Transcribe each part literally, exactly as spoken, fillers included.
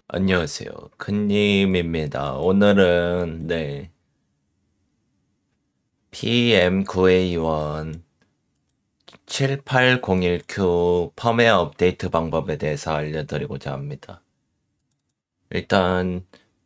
안녕하세요. 큰님입니다. 오늘은, 네, 피엠 구에이원 칠팔공일 큐 펌웨어 업데이트 방법에 대해서 알려드리고자 합니다. 일단,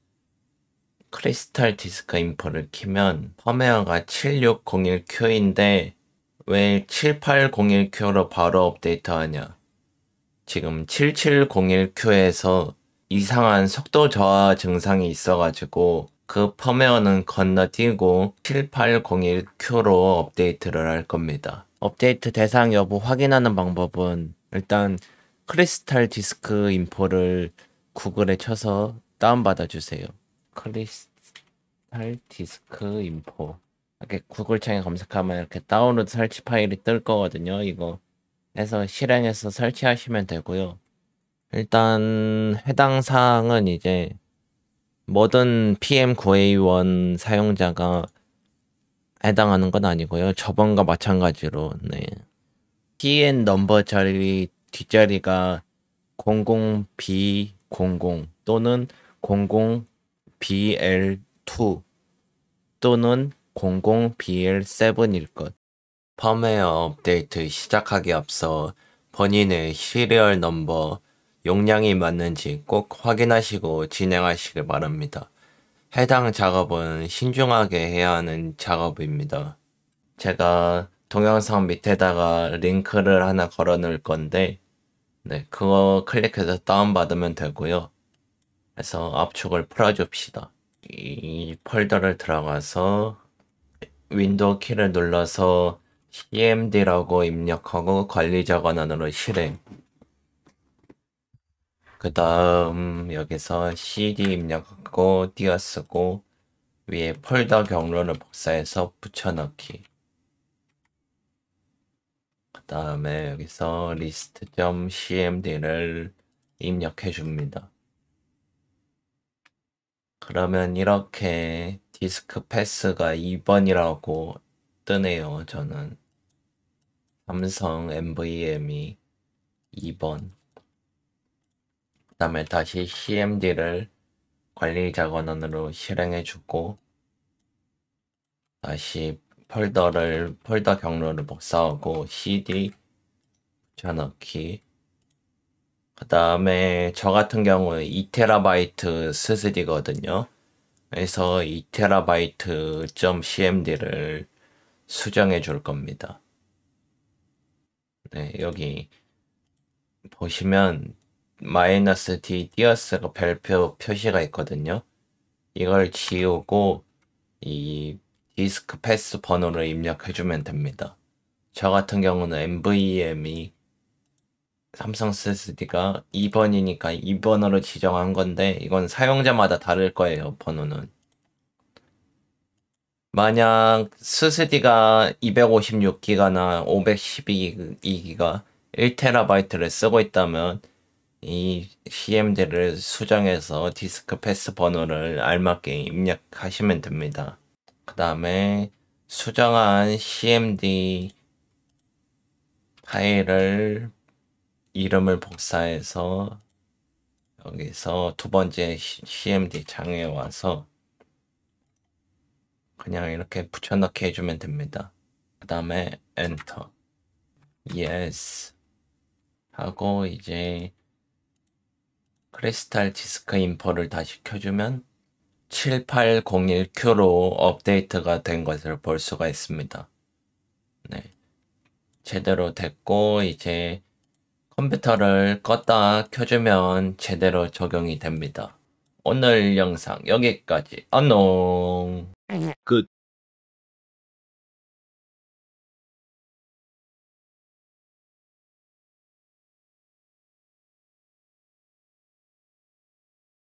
크리스탈 디스크 인포를 키면 펌웨어가 칠육공일 큐인데 왜 칠팔공일 큐로 바로 업데이트하냐? 지금 칠칠공일 큐에서 이상한 속도 저하 증상이 있어가지고 그 펌웨어는 건너뛰고 칠팔공일 큐로 업데이트를 할 겁니다. 업데이트 대상 여부 확인하는 방법은 일단 크리스탈 디스크 인포를 구글에 쳐서 다운받아 주세요. 크리스탈 디스크 인포 이렇게 구글 창에 검색하면 이렇게 다운로드 설치 파일이 뜰 거거든요. 이거 해서 실행해서 설치하시면 되고요. 일단 해당 사항은 이제 모든 피엠 구에이원 사용자가 해당하는 건 아니고요. 저번과 마찬가지로 네. 티엔 넘버 자리 뒷자리가 공공 비 공공 또는 공공 비엘 투 또는 공공 비엘 세븐일 것. 펌웨어 업데이트 시작하기 앞서 본인의 시리얼 넘버, 용량이 맞는지 꼭 확인하시고 진행하시길 바랍니다. 해당 작업은 신중하게 해야 하는 작업입니다. 제가 동영상 밑에다가 링크를 하나 걸어 놓을 건데, 네, 그거 클릭해서 다운받으면 되고요. 그래서 압축을 풀어줍시다. 이 폴더를 들어가서 윈도우 키를 눌러서 씨엠디라고 입력하고 관리자 권한으로 실행. 그 다음 여기서 씨디 입력하고 띄어쓰고 위에 폴더 경로를 복사해서 붙여넣기. 그 다음에 여기서 list.cmd를 입력해 줍니다. 그러면 이렇게 디스크 패스가 이 번이라고 뜨네요. 저는 삼성 엔브이엠이 이 번. 그 다음에 다시 씨엠디를 관리자 권한으로 실행해주고 다시 폴더를 폴더 경로를 복사하고 씨디 붙여넣기. 그 다음에 저 같은 경우에 이 테라바이트 에스에스디거든요. 그래서 이 테라바이트 .cmd를 수정해 줄 겁니다. 네, 여기 보시면 마이너스 D 띄어쓰고 별표 표시가 있거든요. 이걸 지우고 이 디스크 패스 번호를 입력해주면 됩니다. 저 같은 경우는 엔브이엠이 삼성 에스에스디가 이 번이니까 이 번으로 지정한 건데 이건 사용자마다 다를 거예요, 번호는. 만약 에스에스디가 이백오십육 기가나 오백십이 기가 일 테라바이트를 쓰고 있다면 이 씨엠디를 수정해서 디스크 패스 번호를 알맞게 입력하시면 됩니다. 그 다음에 수정한 씨엠디 파일을 이름을 복사해서 여기서 두 번째 씨엠디 창에 와서 그냥 이렇게 붙여넣기 해주면 됩니다. 그 다음에 엔터. 예스 하고 이제 크리스탈 디스크 인포를 다시 켜주면 칠팔공일 큐로 업데이트가 된 것을 볼 수가 있습니다. 네, 제대로 됐고 이제 컴퓨터를 껐다 켜주면 제대로 적용이 됩니다. 오늘 영상 여기까지. 안녕. 끝.